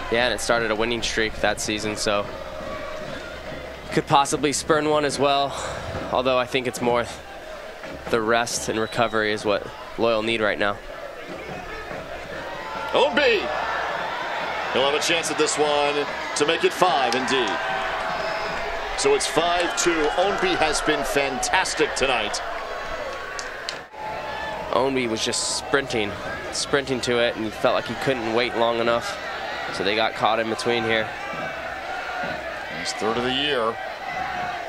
Yeah, and it started a winning streak that season, so could possibly spurn one as well. Although I think it's more the rest and recovery is what Loyal need right now. Ownby. He'll have a chance at this one to make it 5 indeed. So it's 5-2. Ownby has been fantastic tonight. Ownby was just sprinting to it, and he felt like he couldn't wait long enough. So they got caught in between here. He's third of the year.